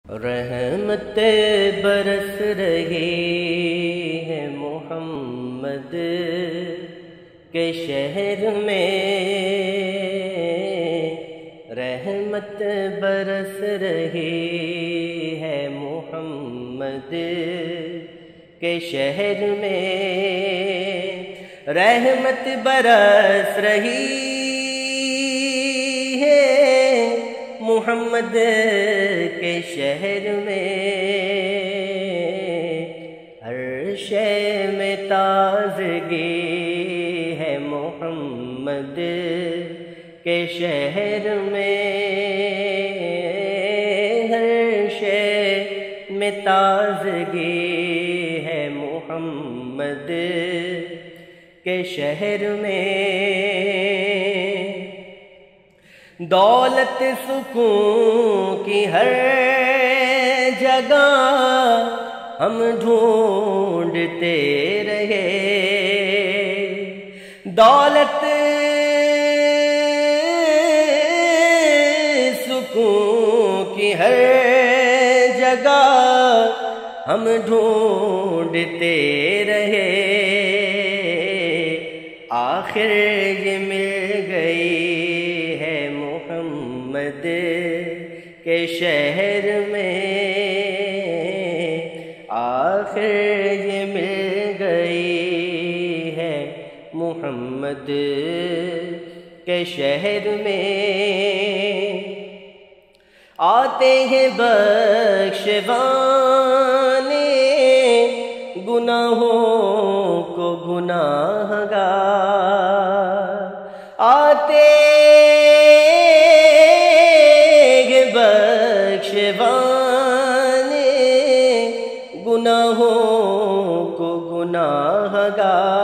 رحمت برس رہی ہے محمد کے شہر میں، رحمت برس رہی ہے محمد کے شہر میں، رحمت برس رہی ہے محمد کے شہر میں، ہر شے میں تازگی ہے محمد کے شہر میں، ہر شے میں تازگی ہے محمد کے شہر میں، دولت سکون کی ہر جگہ ہم ڈھونڈتے رہے، دولت سکون کی ہر جگہ ہم ڈھونڈتے رہے، آخر یہ مل گئی ہے محمد کے شہر میں، آخر یہ مل گئی ہے محمد کے شہر میں، آتے ہیں بخشوانے گناہوں کو گناہگار، آتے ہیں بخشوانے گناہوں کو گناہگار،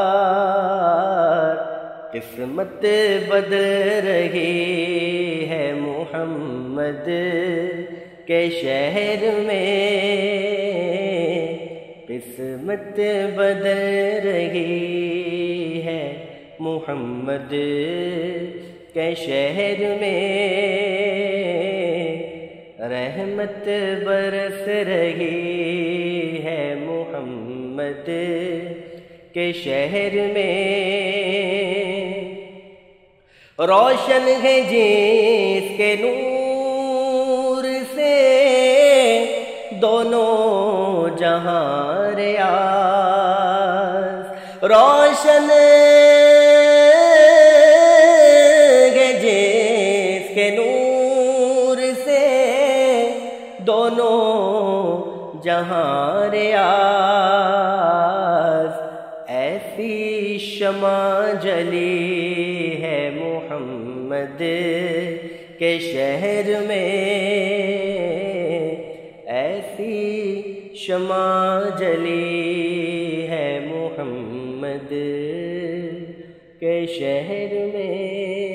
قسمت بدل رہی ہے محمد کے شہر میں، قسمت بدل رہی ہے محمد کے شہر میں، رحمت برس رہی ہے محمد کے شہر میں، روشن ہے جس کے نور سے دونوں جہاں ریاض، روشن ہے جس کے نور سے دونوں جہاں ریاض، ایسی شمع جلی ہے محمد کے شہر میں، ایسی شمع جلی ہے محمد کے شہر میں،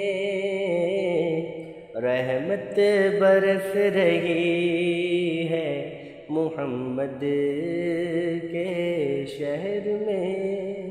رحمت برس رہی ہے محمد کے شہر میں۔